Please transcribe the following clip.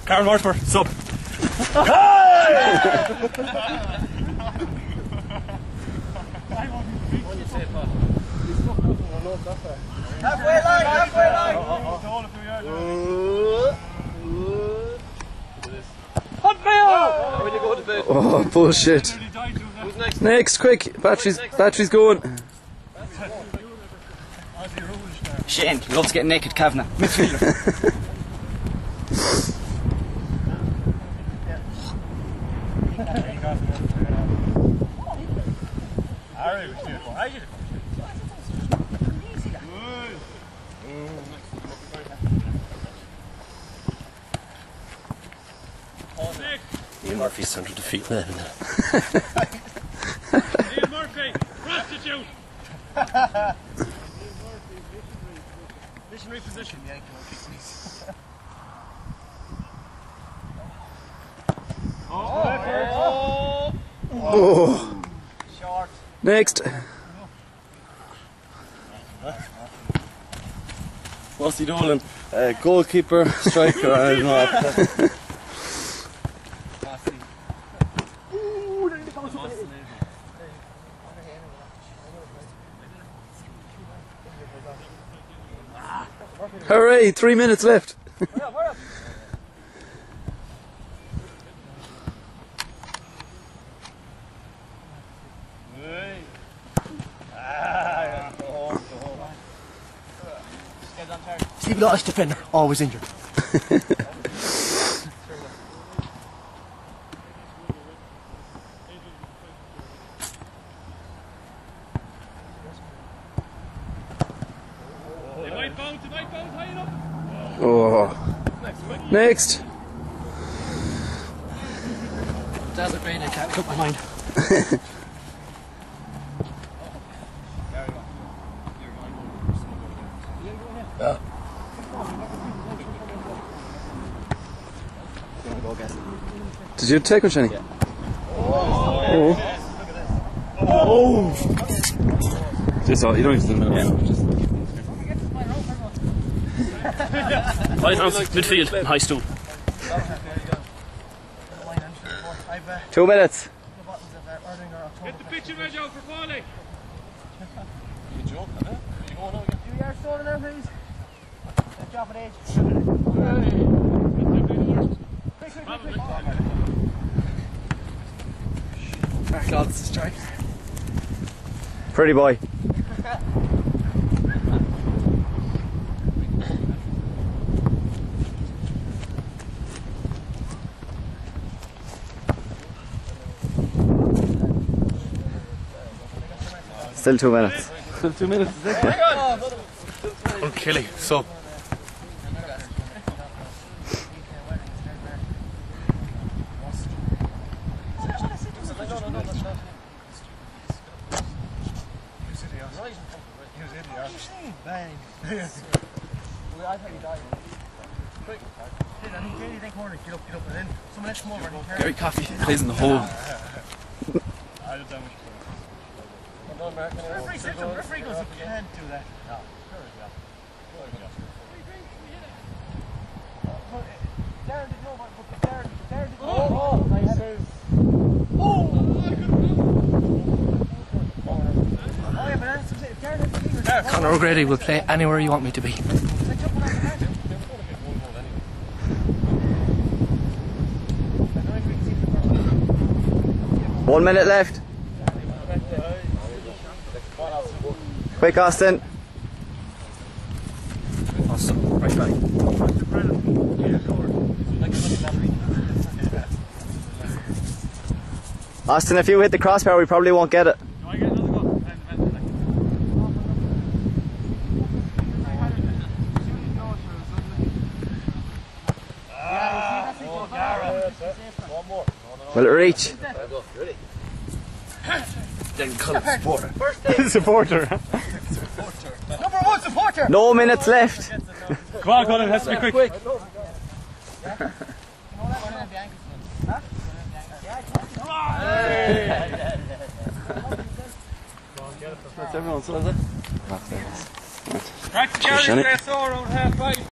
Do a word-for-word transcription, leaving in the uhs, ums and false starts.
Karen Mortimer, sub. Halfway line, halfway line. Oh, bullshit. Who's next? Next, quick. Battery's, battery's going. Shane loves getting naked, Kavanagh. Midfielder. Ian Murphy's centre defeat there. Ian Murphy, prostitute! Missionary position. Oh. Oh. Short. Next. What's he doing? Uh, goalkeeper, striker, I don't know. Hooray, three minutes left. Stevie Lawless defender, always injured. Oh. Next. That's a great idea, took my mind. Yeah. Did you take one, Shani? Yeah. Oh. Oh. Just all, you don't need to do the middle. Yeah. Just Right hands, midfield, high stool. two minutes. Get the picture wedge out for Paulie. You joking, huh? Are you going out again? Two yards shorter there, please. Let's drop it age. Quick, quick, quick, quick. Back lads, strike. Pretty boy. Still two minutes. Still two minutes, is it? Oh, Kelly, sub. Gary Coffey plays in the hole. Referee said to him, referee goes, you can't do that. No, Darren did know what Darren Darren did know. Oh, Conor O'Grady will play anywhere you want me to be. One minute left. Quick, Austin. Awesome. Right back. Austin, if you hit the crossbar, we probably won't get it. No, I get another go. Will it reach? Ready? Then call it supporter. Supporter. Number one supporter! No minutes left. Come on, Colin, it has to be quick. That's everyone, so is it? Crack the carry, that's all around half five.